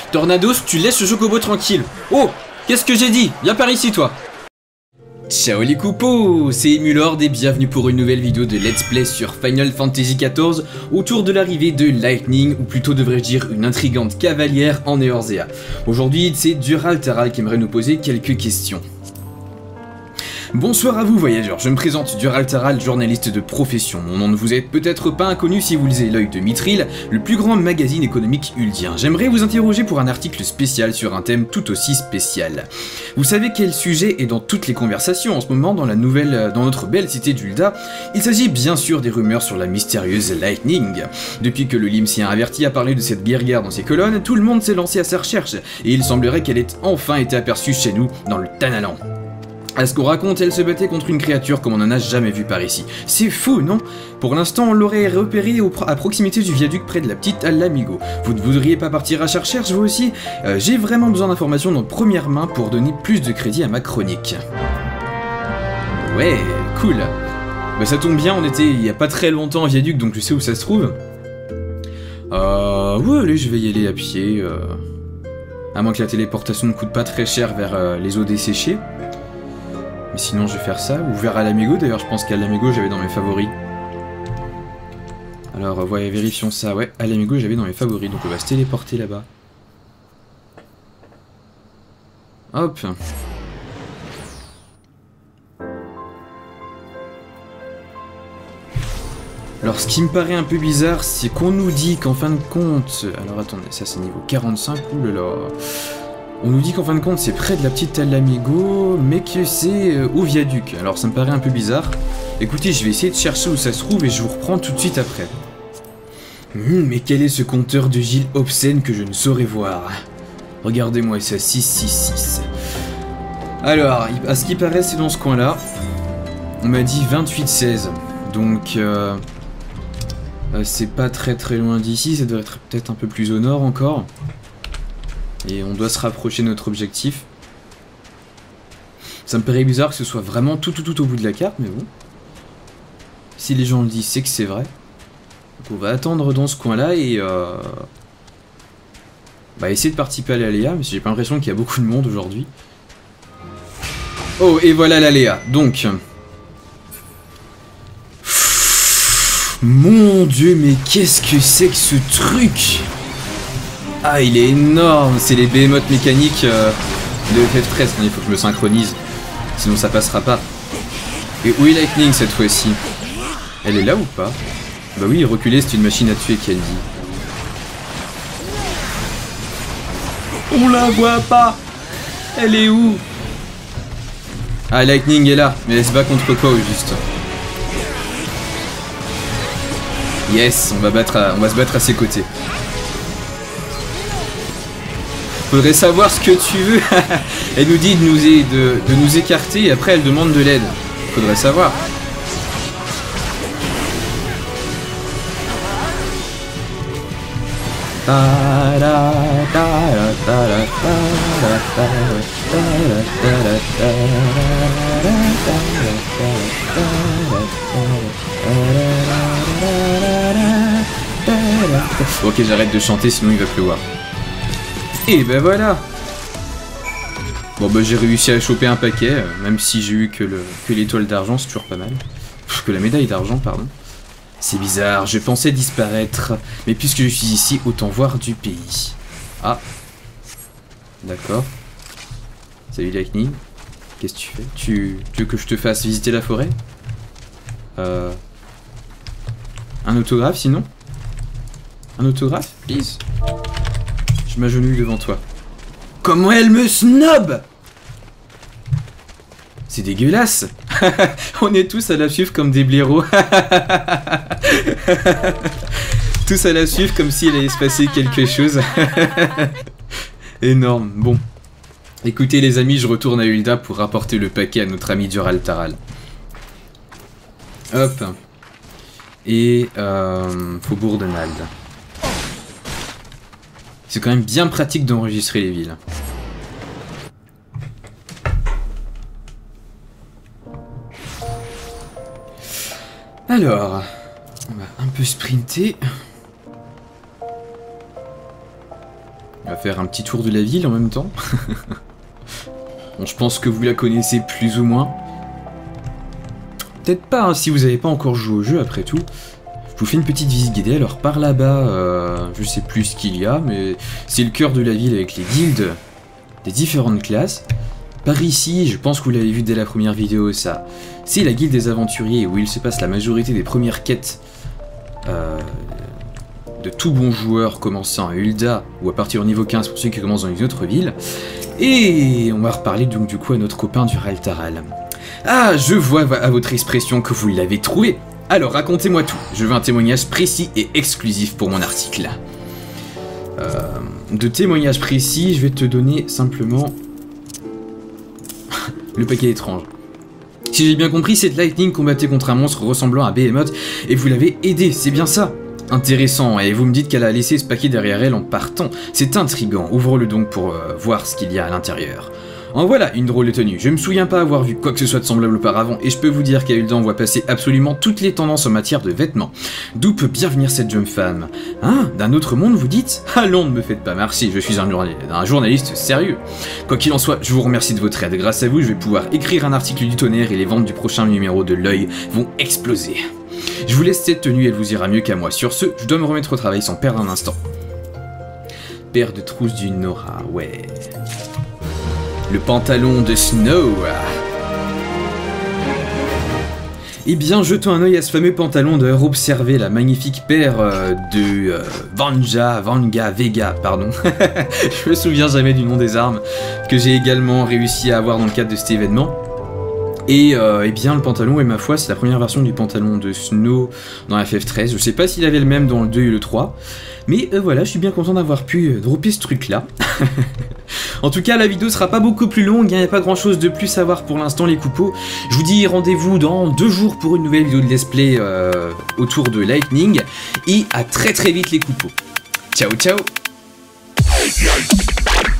Tornados, tu laisses le chocobo tranquille. Oh, qu'est-ce que j'ai dit? Viens par ici, toi. Ciao les coupos, c'est Emulord et bienvenue pour une nouvelle vidéo de Let's Play sur Final Fantasy XIV autour de l'arrivée de Lightning, ou plutôt devrais-je dire une intrigante cavalière en Eorzea. Aujourd'hui, c'est Duraltaral qui aimerait nous poser quelques questions. Bonsoir à vous voyageurs, je me présente Duraltaral, journaliste de profession. Mon nom ne vous est peut-être pas inconnu si vous lisez L'Œil de Mithril, le plus grand magazine économique uldien. J'aimerais vous interroger pour un article spécial sur un thème tout aussi spécial. Vous savez quel sujet est dans toutes les conversations en ce moment dans notre belle cité d'Ulda? Il s'agit bien sûr des rumeurs sur la mystérieuse Lightning. Depuis que le Limsien averti a parlé de cette guerrière dans ses colonnes, tout le monde s'est lancé à sa recherche, et il semblerait qu'elle ait enfin été aperçue chez nous, dans le Tanalan. À ce qu'on raconte, elle se battait contre une créature comme on n'en a jamais vu par ici. C'est fou, non? Pour l'instant, on l'aurait repérée à proximité du viaduc près de la petite Alamigo. Vous ne voudriez pas partir à sa recherche, vous aussi? J'ai vraiment besoin d'informations de première main pour donner plus de crédit à ma chronique. Ouais, cool. Bah ça tombe bien, on était il y a pas très longtemps au viaduc, donc je sais où ça se trouve. Ouais, allez, je vais y aller à pied. À moins que la téléportation ne coûte pas très cher vers les eaux desséchées. Mais sinon je vais faire ça, ou vers Alamigo, d'ailleurs je pense qu'Alamigo j'avais dans mes favoris. Alors ouais, vérifions ça, ouais, Alamigo j'avais dans mes favoris, donc on va se téléporter là-bas. Hop. Alors ce qui me paraît un peu bizarre, c'est qu'on nous dit qu'en fin de compte... Alors attendez, ça c'est niveau 45, oulala... On nous dit qu'en fin de compte c'est près de la petite Alamigo, mais que c'est au viaduc. Alors ça me paraît un peu bizarre. Écoutez, je vais essayer de chercher où ça se trouve et je vous reprends tout de suite après. Mais quel est ce compteur de Gilles obscène que je ne saurais voir? Regardez-moi ça, 666. Alors, à ce qui paraît c'est dans ce coin-là. On m'a dit 28-16. Donc, c'est pas très loin d'ici, ça devrait être peut-être un peu plus au nord encore. Et on doit se rapprocher de notre objectif. Ça me paraît bizarre que ce soit vraiment tout au bout de la carte, mais bon. Si les gens le disent, c'est que c'est vrai. Donc on va attendre dans ce coin-là et bah essayer de participer à l'aléa, mais j'ai pas l'impression qu'il y a beaucoup de monde aujourd'hui. Oh, et voilà l'aléa. Donc... Mon dieu, mais qu'est-ce que c'est que ce truc? Ah, il est énorme, c'est les behemoths mécaniques de FF13. Il faut que je me synchronise, sinon ça passera pas. Et où est Lightning cette fois-ci? Elle est là ou pas? Bah oui, reculer c'est une machine à tuer qu'elle dit. On la voit pas. Elle est où? Ah, Lightning est là, mais elle se bat contre quoi au juste? Yes, on va se battre à ses côtés. Faudrait savoir ce que tu veux. Elle nous dit de nous écarter et après elle demande de l'aide. Faudrait savoir. Ok, j'arrête de chanter sinon il va pleuvoir. Et ben voilà. Bon bah j'ai réussi à choper un paquet, même si j'ai eu que l'étoile d'argent, c'est toujours pas mal. Que la médaille d'argent, pardon. C'est bizarre, je pensais disparaître, mais puisque je suis ici, autant voir du pays. Ah. D'accord. Salut Lightning. Qu'est-ce que tu fais? Tu veux que je te fasse visiter la forêt? Un autographe sinon? Un autographe, please? Je m'agenouille devant toi. Comment elle me snob! C'est dégueulasse. On est tous à la suivre comme des blaireaux. Tous à la suivre comme s'il allait se passer quelque chose. Énorme. Bon. Écoutez les amis, je retourne à Ulda pour rapporter le paquet à notre ami Duraltaral. Hop. Et Faubourg de Nald. C'est quand même bien pratique d'enregistrer les villes. Alors, on va un peu sprinter. On va faire un petit tour de la ville en même temps. Bon, je pense que vous la connaissez plus ou moins. Peut-être pas, hein, si vous n'avez pas encore joué au jeu après tout. Je vous fais une petite visite guidée, alors par là-bas, je sais plus ce qu'il y a, mais c'est le cœur de la ville avec les guildes des différentes classes. Par ici, je pense que vous l'avez vu dès la première vidéo, ça, c'est la guilde des aventuriers, où il se passe la majorité des premières quêtes de tout bon joueur commençant à Ul'dah, ou à partir au niveau 15 pour ceux qui commencent dans une autre ville. Et on va reparler donc du coup à notre copain du Raltaral. Ah, je vois à votre expression que vous l'avez trouvé. Alors racontez-moi tout, je veux un témoignage précis et exclusif pour mon article. De témoignage précis, je vais te donner simplement le paquet étrange. Si j'ai bien compris, cette Lightning combattait contre un monstre ressemblant à Behemoth et vous l'avez aidé, c'est bien ça? Intéressant, et vous me dites qu'elle a laissé ce paquet derrière elle en partant. C'est intriguant, ouvre-le donc pour voir ce qu'il y a à l'intérieur. En voilà une drôle de tenue, je me souviens pas avoir vu quoi que ce soit de semblable auparavant, et je peux vous dire qu'à Ul'dah on voit passer absolument toutes les tendances en matière de vêtements. D'où peut bien venir cette jeune femme? Hein? D'un autre monde vous dites? Allons, ne me faites pas marcher, je suis un journaliste sérieux. Quoi qu'il en soit, je vous remercie de votre aide, grâce à vous je vais pouvoir écrire un article du tonnerre et les ventes du prochain numéro de l'œil vont exploser. Je vous laisse cette tenue, elle vous ira mieux qu'à moi. Sur ce, je dois me remettre au travail sans perdre un instant. Paire de trousses du Nora, ouais. Le pantalon de Snow. Eh bien, jetons un œil à ce fameux pantalon d'ailleurs, observez la magnifique paire de Vega, pardon. Je me souviens jamais du nom des armes, que j'ai également réussi à avoir dans le cadre de cet événement. Et eh bien le pantalon, et ma foi, c'est la première version du pantalon de Snow dans FF13. Je sais pas s'il avait le même dans le 2 et le 3. Mais voilà, je suis bien content d'avoir pu dropper ce truc-là. En tout cas, la vidéo sera pas beaucoup plus longue, il n'y a pas grand chose de plus à voir pour l'instant les coupeaux. Je vous dis rendez-vous dans 2 jours pour une nouvelle vidéo de let's play autour de Lightning. Et à très vite les coupeaux. Ciao ciao.